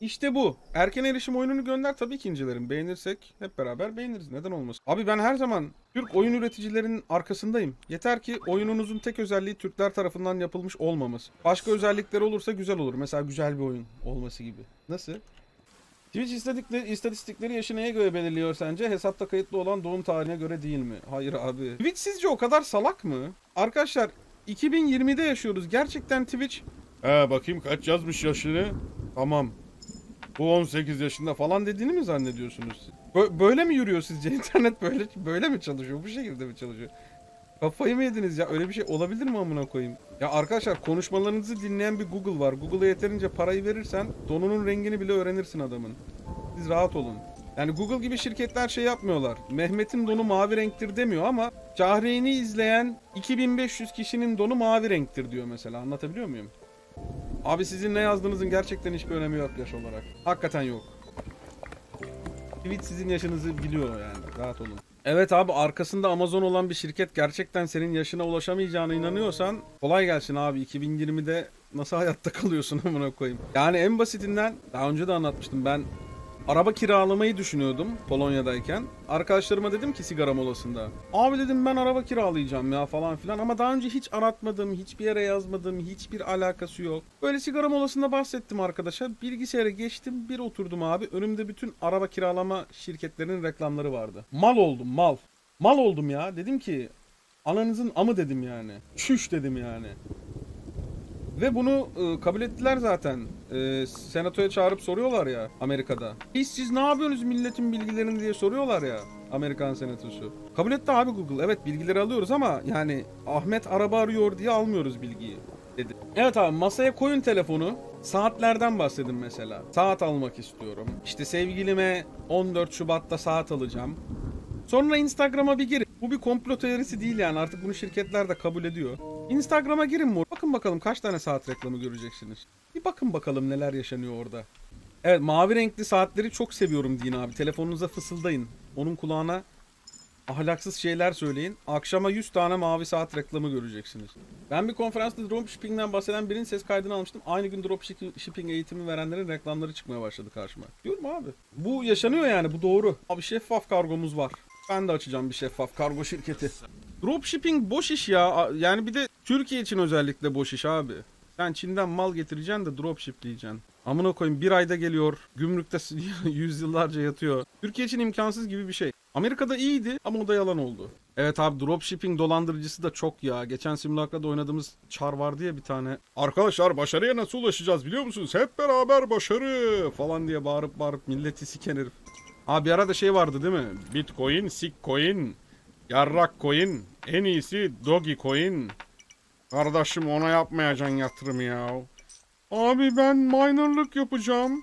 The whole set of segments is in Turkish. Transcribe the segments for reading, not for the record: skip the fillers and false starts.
İşte bu. Erken erişim oyununu gönder, tabii ki incelerim. Beğenirsek hep beraber beğeniriz. Neden olmasın? Abi ben her zaman Türk oyun üreticilerinin arkasındayım. Yeter ki oyununuzun tek özelliği Türkler tarafından yapılmış olmaması. Başka özellikleri olursa güzel olur. Mesela güzel bir oyun olması gibi. Nasıl? Twitch istatistikleri yaşı neye göre belirliyor sence? Hesapta kayıtlı olan doğum tarihine göre değil mi? Hayır abi. Twitch sizce o kadar salak mı? Arkadaşlar 2020'de yaşıyoruz. Gerçekten Twitch... Bakayım kaç yazmış yaşını? Tamam. Bu 18 yaşında falan dediğini mi zannediyorsunuz? Böyle mi yürüyor sizce? İnternet böyle mi çalışıyor? Bu şekilde mi çalışıyor? Kafayı mı yediniz ya? Öyle bir şey olabilir mi amına koyayım? Ya arkadaşlar, konuşmalarınızı dinleyen bir Google var. Google'a yeterince parayı verirsen donunun rengini bile öğrenirsin adamın. Siz rahat olun. Yani Google gibi şirketler şey yapmıyorlar. Mehmet'in donu mavi renktir demiyor ama Cahreyn'i izleyen 2500 kişinin donu mavi renktir diyor mesela. Anlatabiliyor muyum? Abi sizin ne yazdığınızın gerçekten hiçbir önemi yok yaş olarak. Hakikaten yok. Tweet sizin yaşınızı biliyor yani. Rahat olun. Evet abi, arkasında Amazon olan bir şirket gerçekten senin yaşına ulaşamayacağına inanıyorsan kolay gelsin abi. 2020'de nasıl hayatta kalıyorsun amına koyayım. Yani en basitinden daha önce de anlatmıştım, ben araba kiralamayı düşünüyordum Polonya'dayken. Arkadaşlarıma dedim ki sigara molasında, abi dedim ben araba kiralayacağım ya falan filan, ama daha önce hiç aratmadım, hiçbir yere yazmadım, hiçbir alakası yok. Böyle sigara molasında bahsettim arkadaşa, bilgisayara geçtim, bir oturdum abi, önümde bütün araba kiralama şirketlerinin reklamları vardı. Mal oldum, mal. Mal oldum ya, dedim ki ananızın amı dedim yani. Çüş dedim yani. Ve bunu kabul ettiler zaten. Senatoya çağırıp soruyorlar ya Amerika'da. Siz ne yapıyorsunuz milletin bilgilerini diye soruyorlar ya Amerikan senatosu. Kabul etti abi Google. Evet, bilgileri alıyoruz ama yani Ahmet araba arıyor diye almıyoruz bilgiyi dedi. Evet abi, masaya koyun telefonu. Saatlerden bahsedin mesela. Saat almak istiyorum. İşte sevgilime 14 Şubat'ta saat alacağım. Sonra Instagram'a bir girin. Bu bir komplo teorisi değil yani, artık bunu şirketler de kabul ediyor. Instagram'a girin mi? Bakın bakalım kaç tane saat reklamı göreceksiniz. Bir bakın bakalım neler yaşanıyor orada. Evet, mavi renkli saatleri çok seviyorum deyin abi. Telefonunuza fısıldayın. Onun kulağına ahlaksız şeyler söyleyin. Akşama 100 tane mavi saat reklamı göreceksiniz. Ben bir konferansta dropshipping'den bahseden birinin ses kaydını almıştım. Aynı gün dropshipping eğitimi verenlerin reklamları çıkmaya başladı karşıma. Diyorum abi. Bu yaşanıyor yani, bu doğru. Abi şeffaf kargomuz var. Ben de açacağım bir şeffaf kargo şirketi. Dropshipping boş iş ya. Yani bir de Türkiye için özellikle boş iş abi. Sen Çin'den mal getireceksin de dropshipleyeceksin. Amına koyayım, bir ayda geliyor. Gümrükte yüzyıllarca yatıyor. Türkiye için imkansız gibi bir şey. Amerika'da iyiydi ama o da yalan oldu. Evet abi, dropshipping dolandırıcısı da çok ya. Geçen simülaklarda oynadığımız Char vardı ya bir tane. Arkadaşlar başarıya nasıl ulaşacağız biliyor musunuz? Hep beraber başarı falan diye bağırıp milleti siken herif. Abi bir arada şey vardı değil mi? Bitcoin, Sikcoin, Yarrak Coin, en iyisi Dogi Coin. Kardeşim ona yapmayacaksın yatırım ya. Abi ben minerlık yapacağım.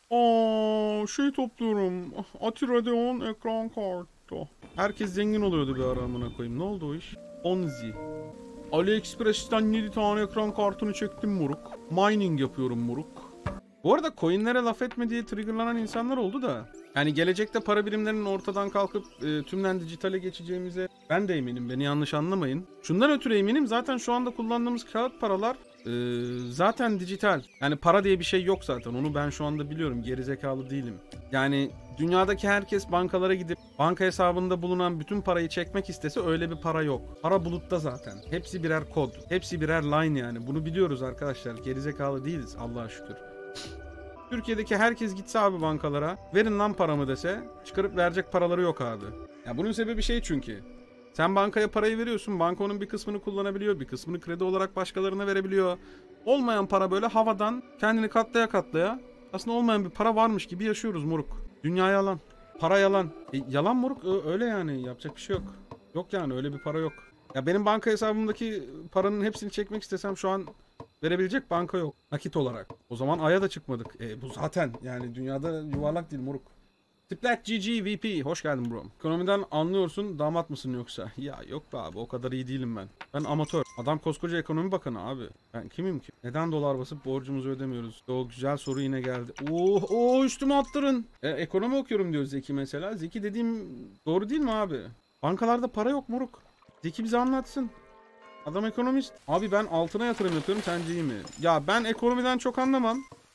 Şey topluyorum. Ati Radeon ekran kartı. Herkes zengin oluyordu bir ara amına koyayım. Ne oldu o iş? Ponzi. AliExpress'ten 7 tane ekran kartını çektim moruk. Mining yapıyorum moruk. Bu arada coinlere laf etme diye triggerlanan insanlar oldu da. Yani gelecekte para birimlerinin ortadan kalkıp tümden dijitale geçeceğimize ben de eminim. Beni yanlış anlamayın. Şundan ötürü eminim, zaten şu anda kullandığımız kağıt paralar zaten dijital. Yani para diye bir şey yok zaten. Onu ben şu anda biliyorum. Gerizekalı değilim. Yani dünyadaki herkes bankalara gidip banka hesabında bulunan bütün parayı çekmek istese öyle bir para yok. Para bulutta zaten. Hepsi birer kod. Hepsi birer line yani. Bunu biliyoruz arkadaşlar. Gerizekalı değiliz Allah'a şükür. Türkiye'deki herkes gitse abi bankalara, verin lan paramı dese, çıkarıp verecek paraları yok abi. Ya bunun sebebi şey çünkü. Sen bankaya parayı veriyorsun, banka onun bir kısmını kullanabiliyor, bir kısmını kredi olarak başkalarına verebiliyor. Olmayan para böyle havadan kendini katlaya katlaya, aslında olmayan bir para varmış gibi yaşıyoruz moruk. Dünya yalan. Para yalan. Yalan moruk, öyle yani, yapacak bir şey yok. Yok yani, öyle bir para yok. Ya benim banka hesabımdaki paranın hepsini çekmek istesem şu an verebilecek banka yok nakit olarak. O zaman Ay'a da çıkmadık. Bu zaten yani dünyada yuvarlak değil moruk. Tiplet GG VP hoş geldin bro. Ekonomiden anlıyorsun, damat mısın yoksa? Ya yok be abi, o kadar iyi değilim ben. Ben amatör. Adam koskoca ekonomi bakanı abi. Ben kimim ki? Neden dolar basıp borcumuzu ödemiyoruz? O güzel soru yine geldi. Üstüme attırın. Ekonomi okuyorum diyor Zeki mesela. Zeki dediğim doğru değil mi abi? Bankalarda para yok moruk. Zeki bize anlatsın. Adam ekonomist. Abi ben altına yatırım yapıyorum, sence iyi mi? Ya ben ekonomiden çok anlamam.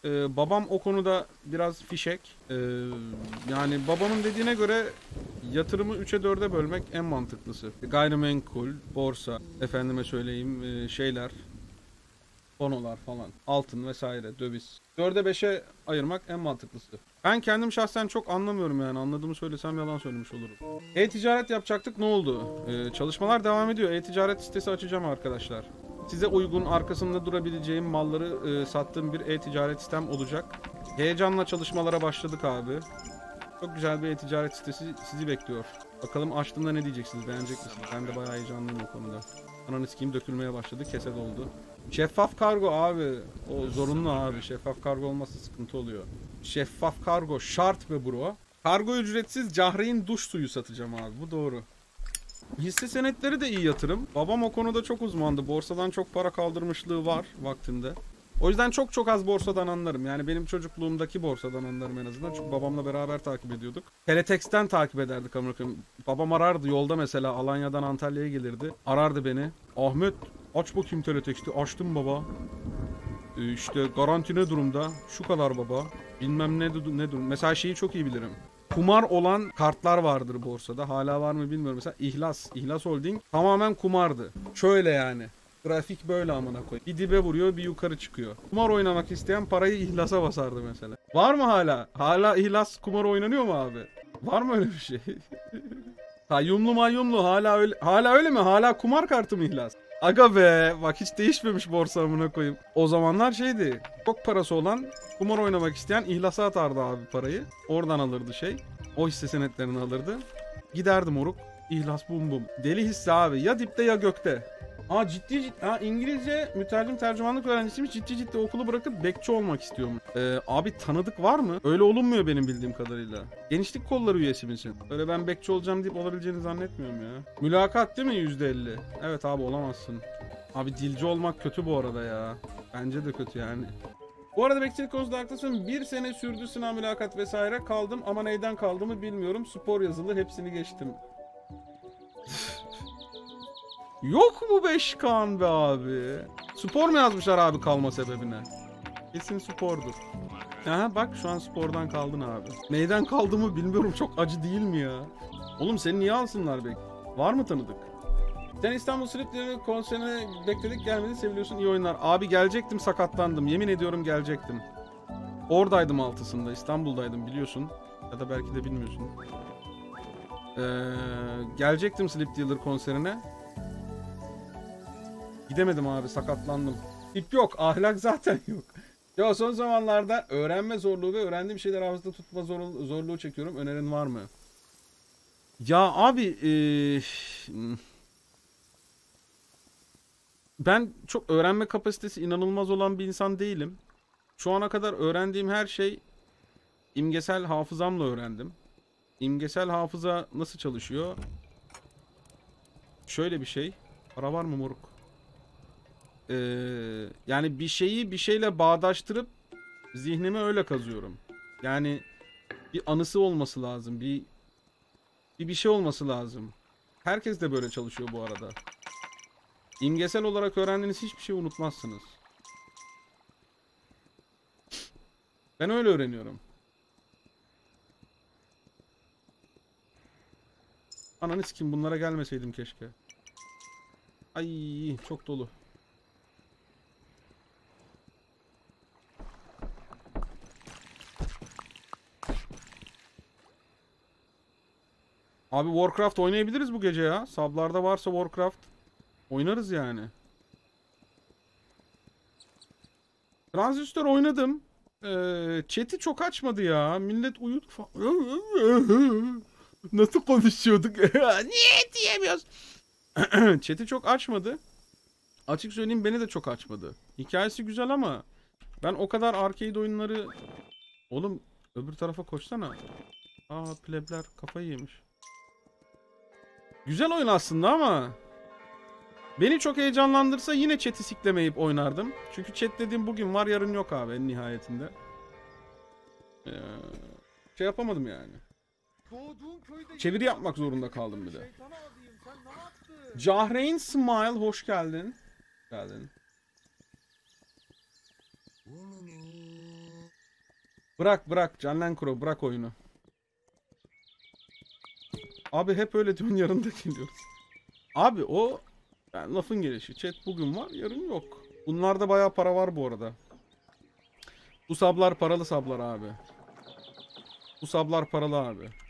Babam o konuda biraz fişek. Yani babamın dediğine göre yatırımı 3'e 4'e bölmek en mantıklısı. Gayrimenkul, borsa, efendime söyleyeyim şeyler, bonolar falan, altın vesaire, döviz. 4'e 5'e ayırmak en mantıklısı. Ben kendim şahsen çok anlamıyorum yani. Anladığımı söylesem yalan söylemiş olurum. E-ticaret yapacaktık, ne oldu? Çalışmalar devam ediyor. E-ticaret sitesi açacağım arkadaşlar. Size uygun, arkasında durabileceğim malları sattığım bir e-ticaret sitem olacak. Heyecanla çalışmalara başladık abi. Çok güzel bir e-ticaret sitesi sizi bekliyor. Bakalım açtığımda ne diyeceksiniz, beğenecek misiniz? Ben de bayağı heyecanlıyım o konuda. Ananı sikeyim, dökülmeye başladı, kese doldu. Şeffaf kargo abi. O zorunlu abi. Şeffaf kargo olmazsa sıkıntı oluyor. Şeffaf kargo şart be bro. Kargo ücretsiz Cahreyn duş suyu satacağım abi. Bu doğru. Hisse senetleri de iyi yatırım. Babam o konuda çok uzmandı. Borsadan çok para kaldırmışlığı var vaktinde. O yüzden çok çok az borsadan anlarım. Yani benim çocukluğumdaki borsadan anlarım en azından. Çünkü babamla beraber takip ediyorduk. Teletext'ten takip ederdik Amerika'yı. Babam arardı yolda mesela, Alanya'dan Antalya'ya gelirdi. Arardı beni. Ahmet, aç bakayım Teletext'i. Açtım baba. İşte garanti ne durumda? Şu kadar baba. Bilmem ne durum. Mesela şeyi çok iyi bilirim. Kumar olan kartlar vardır borsada. Hala var mı bilmiyorum. Mesela İhlas Holding tamamen kumardı. Şöyle yani. Grafik böyle amına koy. Bir dibe vuruyor, bir yukarı çıkıyor. Kumar oynamak isteyen parayı İhlas'a basardı mesela. Var mı hala? Hala İhlas kumar oynanıyor mu abi? Var mı öyle bir şey? Kayyumlu hala öyle mi? Hala kumar kartı mı İhlas? Aga be, bak hiç değişmemiş borsa amına koyayım. O zamanlar şeydi. Çok parası olan, kumar oynamak isteyen İhlas'a atardı abi parayı. Oradan alırdı şey. O hisse senetlerini alırdı. Giderdi moruk. İhlas bum bum. Deli hisse abi. Ya dipte ya gökte. Ciddi. İngilizce mütercim tercümanlık öğrencisiymiş. Ciddi okulu bırakıp bekçi olmak istiyorum. Abi tanıdık var mı? Öyle olunmuyor benim bildiğim kadarıyla. Gençlik kolları üyesi misin? Öyle ben bekçi olacağım deyip olabileceğini zannetmiyorum ya. Mülakat değil mi %50? Evet abi, olamazsın. Abi dilci olmak kötü bu arada ya. Bence de kötü yani. Bu arada bekçilik konusunda haklısın. 1 sene sürdü sınav, mülakat vesaire. Kaldım ama neyden kaldığımı bilmiyorum. Spor yazılı, hepsini geçtim. Yok mu 5K'n be abi? Spor mu yazmışlar abi kalma sebebine? Kesin spordur. Aha bak, şu an spordan kaldın abi. Neyden kaldığımı bilmiyorum, çok acı değil mi ya? Oğlum seni niye alsınlar be? Var mı tanıdık? Sen İstanbul Slip'lerin konserine bekledik, gelmedin, seviliyorsun, iyi oyunlar. Abi gelecektim, sakatlandım, yemin ediyorum gelecektim. Oradaydım 6'sında, İstanbul'daydım biliyorsun. Ya da belki de bilmiyorsun. Gelecektim Slip Dealer konserine. Gidemedim abi, sakatlandım. Tip yok, ahlak zaten yok. Ya son zamanlarda öğrenme zorluğu ve öğrendiğim şeyler hafızada tutma zorluğu çekiyorum. Önerin var mı? Ya abi ben çok öğrenme kapasitesi inanılmaz olan bir insan değilim. Şu ana kadar öğrendiğim her şey imgesel hafızamla öğrendim. İmgesel hafıza nasıl çalışıyor? Şöyle bir şey. Para var mı moruk? Yani bir şeyi bir şeyle bağdaştırıp zihnime öyle kazıyorum. Yani bir anısı olması lazım. Bir şey olması lazım. Herkes de böyle çalışıyor bu arada. İmgesel olarak öğrendiğiniz hiçbir şey unutmazsınız. Ben öyle öğreniyorum. Ananı sikeyim, bunlara gelmeseydim keşke. Ay çok dolu. Abi Warcraft oynayabiliriz bu gece ya. Sablarda varsa Warcraft oynarız yani. Transistor oynadım. Chat'i çok açmadı ya. Millet uyudu falan. Nasıl konuşuyorduk? Niye diyemiyoruz? Chat'i çok açmadı. Açık söyleyeyim, beni de çok açmadı. Hikayesi güzel ama ben o kadar arcade oyunları... Oğlum öbür tarafa koşsana. Plebler kafayı yemiş. Güzel oyun aslında ama beni çok heyecanlandırsa yine chat'i siklemeyip oynardım. Çünkü chat dediğim bugün var yarın yok abi en nihayetinde. Şey yapamadım yani. Çeviri yapmak zorunda kaldım bir de. Cahreyn Smile, hoş geldin. Geldin. Bırak Canlenkro, bırak oyunu. Abi hep öyle diyorsun, yarın da geliyoruz. Abi o yani lafın gelişi. Chat bugün var, yarın yok. Bunlarda bayağı para var bu arada. Bu sablar paralı sablar abi. Bu sablar paralı abi.